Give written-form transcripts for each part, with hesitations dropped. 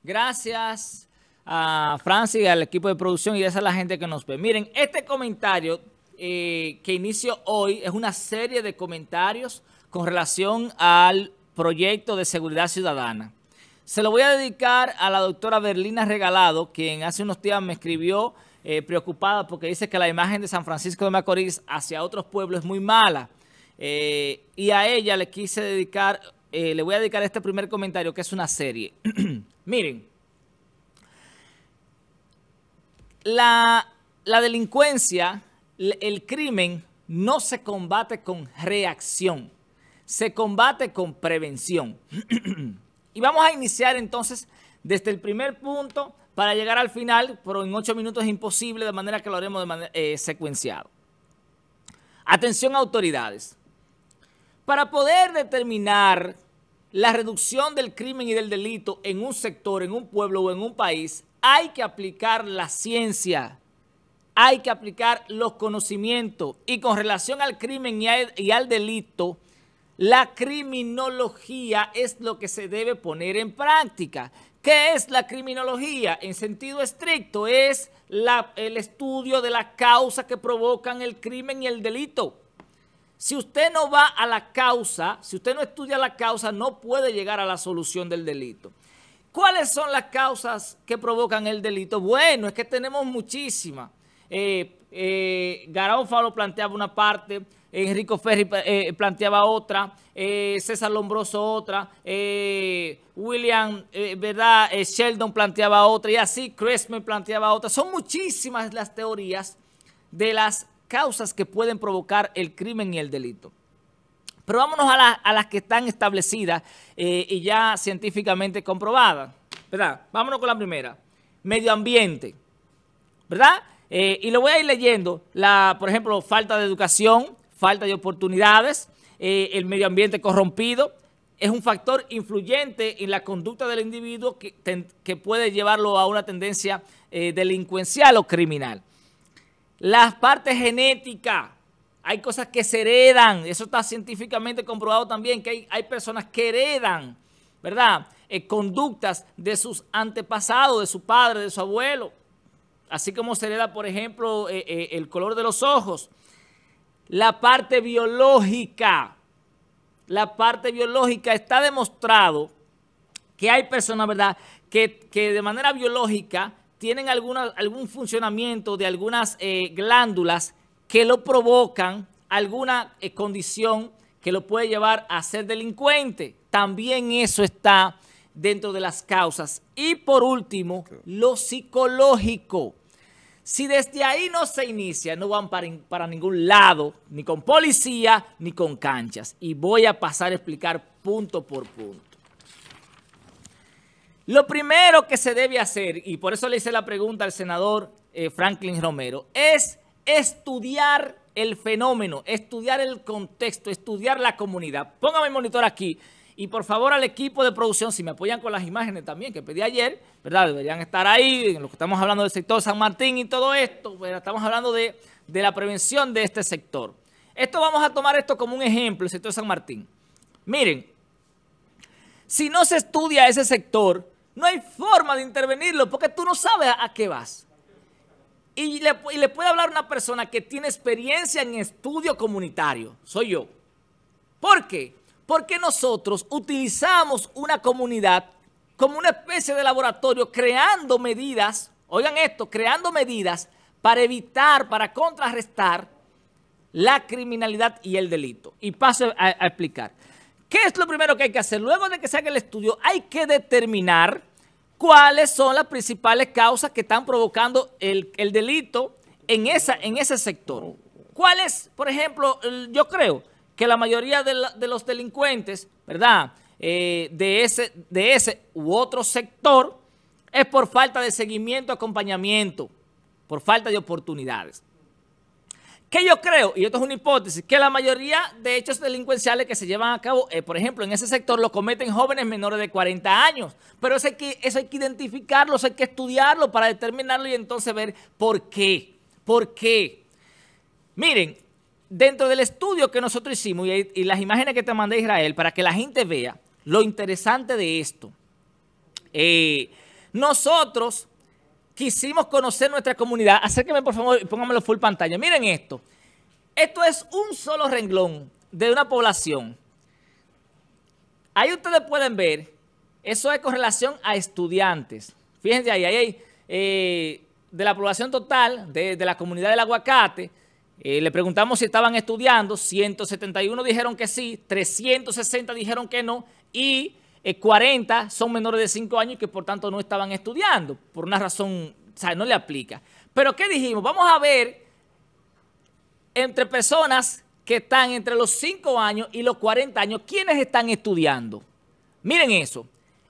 Gracias a Francis y al equipo de producción y a la gente que nos ve. Miren, este comentario que inicio hoy es una serie de comentarios con relación al proyecto de seguridad ciudadana. Se lo voy a dedicar a la doctora Berlina Regalado, quien hace unos días me escribió preocupada porque dice que la imagen de San Francisco de Macorís hacia otros pueblos es muy mala. Y a ella le quise dedicar, le voy a dedicar este primer comentario que es una serie. Miren, la delincuencia, el crimen no se combate con reacción, se combate con prevención. Y vamos a iniciar entonces desde el primer punto para llegar al final, pero en 8 minutos es imposible, de manera que lo haremos de manera secuenciado. Atención, autoridades. Para poder determinar la reducción del crimen y del delito en un sector, en un pueblo o en un país, hay que aplicar la ciencia, hay que aplicar los conocimientos. Y con relación al crimen y al delito, la criminología es lo que se debe poner en práctica. ¿Qué es la criminología? En sentido estricto, es el estudio de las causas que provocan el crimen y el delito. Si usted no va a la causa, si usted no estudia la causa, no puede llegar a la solución del delito. ¿Cuáles son las causas que provocan el delito? Bueno, es que tenemos muchísimas. Garófalo planteaba una parte, Enrico Ferri planteaba otra, César Lombroso otra, William, ¿verdad? Sheldon planteaba otra, y así Cresme planteaba otra. Son muchísimas las teorías de las causas que pueden provocar el crimen y el delito. Pero vámonos a las que están establecidas y ya científicamente comprobadas, ¿verdad? Vámonos con la primera, medio ambiente, ¿verdad? Y lo voy a ir leyendo, por ejemplo, falta de educación, falta de oportunidades, el medio ambiente corrompido, es un factor influyente en la conducta del individuo que puede llevarlo a una tendencia delincuencial o criminal. Las partes genéticas, hay cosas que se heredan, eso está científicamente comprobado también, que hay personas que heredan, ¿verdad? Conductas de sus antepasados, de su padre, de su abuelo, así como se hereda, por ejemplo, el color de los ojos. La parte biológica está demostrado que hay personas, ¿verdad?, que de manera biológica tienen algún funcionamiento de algunas glándulas que lo provocan, alguna condición que lo puede llevar a ser delincuente. También eso está dentro de las causas. Y por último, lo psicológico. Si desde ahí no se inicia, no van para ningún lado, ni con policía, ni con canchas. Y voy a pasar a explicar punto por punto. Lo primero que se debe hacer, y por eso le hice la pregunta al senador Franklin Romero, es estudiar el fenómeno, estudiar el contexto, estudiar la comunidad. Póngame el monitor aquí. Y por favor al equipo de producción, si me apoyan con las imágenes también que pedí ayer, ¿verdad? Deberían estar ahí, en lo que estamos hablando del sector San Martín y todo esto, ¿verdad? Estamos hablando de la prevención de este sector. Vamos a tomar esto como un ejemplo, el sector San Martín. Miren, si no se estudia ese sector, no hay forma de intervenirlo porque tú no sabes a qué vas. Y le puede hablar una persona que tiene experiencia en estudio comunitario, soy yo. ¿Por qué? Porque nosotros utilizamos una comunidad como una especie de laboratorio creando medidas, oigan esto, creando medidas para evitar, para contrarrestar la criminalidad y el delito. Y paso a explicar. ¿Qué es lo primero que hay que hacer? Luego de que se haga el estudio, hay que determinar cuáles son las principales causas que están provocando el delito en ese sector. ¿Cuáles, por ejemplo, yo creo que la mayoría de los delincuentes, ¿verdad?, de ese u otro sector es por falta de seguimiento, acompañamiento, por falta de oportunidades. ¿Qué yo creo? Y esto es una hipótesis, que la mayoría de hechos delincuenciales que se llevan a cabo, por ejemplo, en ese sector, lo cometen jóvenes menores de 40 años. Pero eso hay que identificarlo, eso hay que estudiarlo para determinarlo y entonces ver por qué. ¿Por qué? Miren, dentro del estudio que nosotros hicimos y las imágenes que te mandé, Israel, para que la gente vea lo interesante de esto, nosotros quisimos conocer nuestra comunidad. Acérquenme, por favor, y pónganmelo full pantalla. Miren esto. Esto es un solo renglón de una población. Ahí ustedes pueden ver, eso es con relación a estudiantes. Fíjense ahí, de la población total, de la comunidad del Aguacate, le preguntamos si estaban estudiando, 171 dijeron que sí, 360 dijeron que no, y 40 son menores de 5 años y que por tanto no estaban estudiando, por una razón, o sea, no le aplica. Pero ¿qué dijimos? Vamos a ver entre personas que están entre los 5 años y los 40 años, ¿quiénes están estudiando? Miren eso.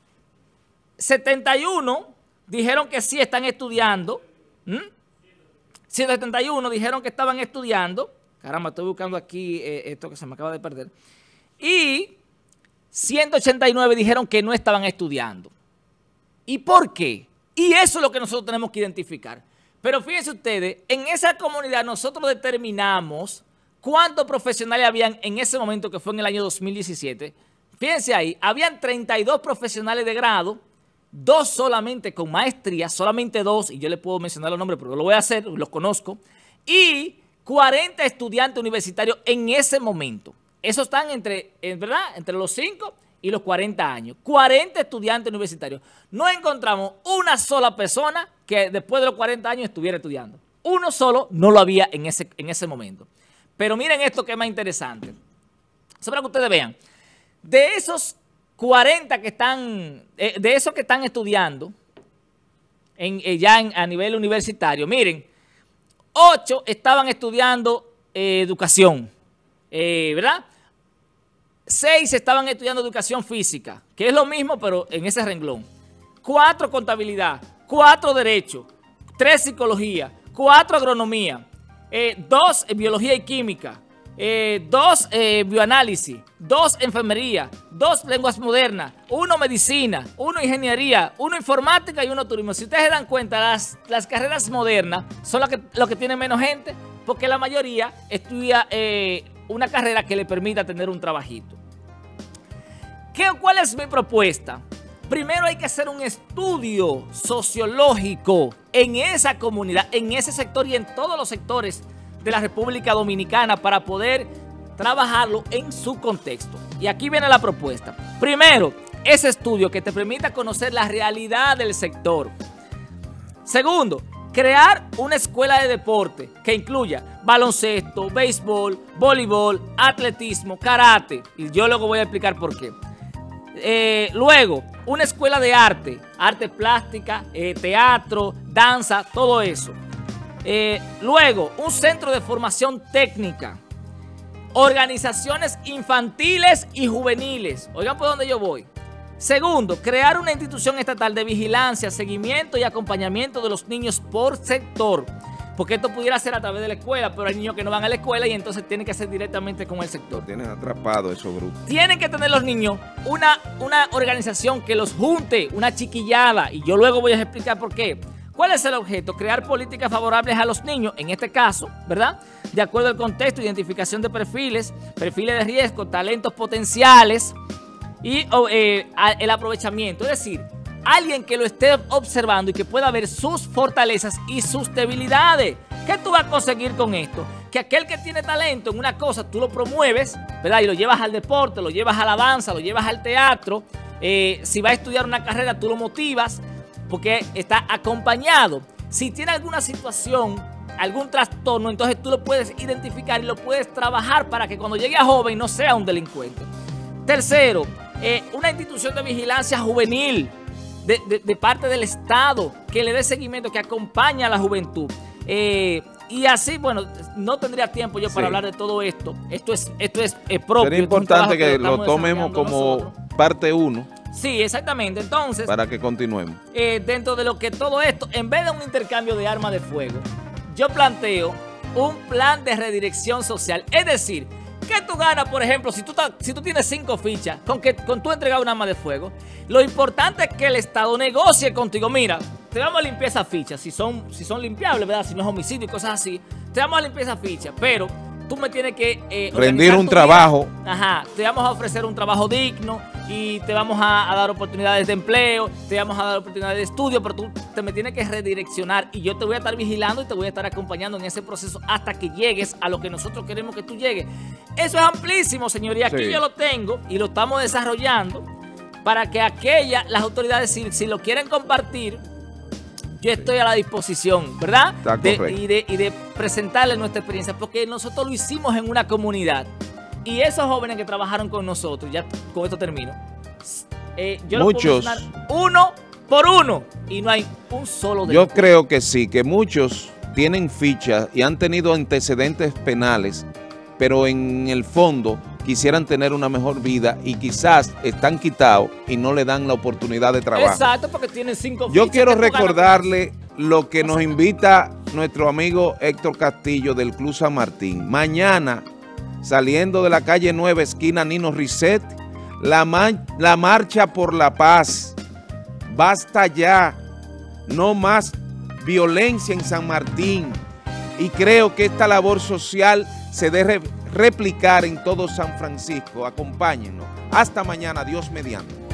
71 dijeron que sí están estudiando. 171 dijeron que estaban estudiando. Caramba, estoy buscando aquí esto que se me acaba de perder. Y 189 dijeron que no estaban estudiando. ¿Y por qué? Y eso es lo que nosotros tenemos que identificar. Pero fíjense ustedes, en esa comunidad nosotros determinamos cuántos profesionales habían en ese momento, que fue en el año 2017. Fíjense ahí, habían 32 profesionales de grado, 2 solamente con maestría, solamente 2, y yo les puedo mencionar los nombres, pero lo voy a hacer, los conozco, y 40 estudiantes universitarios en ese momento. Esos están ¿verdad? Entre los 5 y los 40 años. 40 estudiantes universitarios. No encontramos una sola persona que después de los 40 años estuviera estudiando. Uno solo no lo había en ese momento. Pero miren esto que es más interesante. Eso para que ustedes vean. De esos 40 que están, de esos que están estudiando a nivel universitario, miren, 8 estaban estudiando educación, ¿verdad? 6 estaban estudiando educación física, que es lo mismo, pero en ese renglón. 4 contabilidad, 4 derecho, 3 psicología, 4 agronomía, 2 biología y química, 2 bioanálisis, 2 enfermería, 2 lenguas modernas, 1 medicina, 1 ingeniería, 1 informática y 1 turismo. Si ustedes se dan cuenta, las carreras modernas son lo que tienen menos gente, porque la mayoría estudia una carrera que le permita tener un trabajito. ¿Cuál es mi propuesta? Primero hay que hacer un estudio sociológico en esa comunidad, en ese sector y en todos los sectores de la República Dominicana para poder trabajarlo en su contexto. Y aquí viene la propuesta. Primero, ese estudio que te permita conocer la realidad del sector. Segundo, crear una escuela de deporte que incluya baloncesto, béisbol, voleibol, atletismo, karate. Y yo luego voy a explicar por qué. Luego, una escuela de arte plástica, teatro, danza, todo eso. Luego, un centro de formación técnica, organizaciones infantiles y juveniles. Oigan por dónde yo voy. Segundo, crear una institución estatal de vigilancia, seguimiento y acompañamiento de los niños por sector. Porque esto pudiera ser a través de la escuela, pero hay niños que no van a la escuela y entonces tienen que hacer directamente con el sector. Tienen atrapado esos grupos. Tienen que tener los niños una organización que los junte, una chiquillada, y yo luego voy a explicar por qué. ¿Cuál es el objeto? Crear políticas favorables a los niños, en este caso, ¿verdad? De acuerdo al contexto, identificación de perfiles de riesgo, talentos potenciales y el aprovechamiento. Es decir, alguien que lo esté observando y que pueda ver sus fortalezas y sus debilidades. ¿Qué tú vas a conseguir con esto? Que aquel que tiene talento en una cosa, tú lo promueves, ¿verdad? Y lo llevas al deporte, lo llevas a la danza, lo llevas al teatro. Si va a estudiar una carrera, tú lo motivas porque está acompañado. Si tiene alguna situación, algún trastorno, entonces tú lo puedes identificar y lo puedes trabajar para que cuando llegue a joven no sea un delincuente. Tercero, una institución de vigilancia juvenil de parte del Estado que le dé seguimiento, que acompañe a la juventud. Y así, bueno, no tendría tiempo yo para hablar de todo esto. Esto es propio. Sería importante que lo tomemos como parte 1. Sí, exactamente. Entonces, para que continuemos. Dentro de lo que todo esto, en vez de un intercambio de armas de fuego, yo planteo un plan de redirección social. Es decir, ¿qué tú ganas, por ejemplo, si tú tienes 5 fichas con tú entregar un arma de fuego? Lo importante es que el Estado negocie contigo. Mira, te vamos a limpiar esas fichas, si son limpiables, ¿verdad? Si no es homicidio y cosas así, te vamos a limpiar esas fichas, pero tú me tienes que rendir un trabajo. Ajá, te vamos a ofrecer un trabajo digno, y te vamos a dar oportunidades de empleo, te vamos a dar oportunidades de estudio, pero tú me tienes que redireccionar y yo te voy a estar vigilando y te voy a estar acompañando en ese proceso hasta que llegues a lo que nosotros queremos que tú llegues. Eso es amplísimo, señoría. Aquí yo lo tengo y lo estamos desarrollando para que las autoridades, si lo quieren compartir, yo estoy a la disposición, ¿verdad? Y de presentarles nuestra experiencia, porque nosotros lo hicimos en una comunidad. Y esos jóvenes que trabajaron con nosotros, ya con esto termino, yo muchos, lo puedo mencionar uno por uno, y no hay un solo de ellos. Yo creo que sí, que muchos tienen fichas y han tenido antecedentes penales, pero en el fondo quisieran tener una mejor vida y quizás están quitados y no le dan la oportunidad de trabajo. Exacto, porque tienen 5 fichas. Yo quiero recordarle lo que nos invita nuestro amigo Héctor Castillo del Club San Martín. Mañana, saliendo de la calle 9, esquina Nino Risset, la marcha por la paz. Basta ya, no más violencia en San Martín. Y creo que esta labor social se debe replicar en todo San Francisco. Acompáñennos. Hasta mañana, Dios mediante.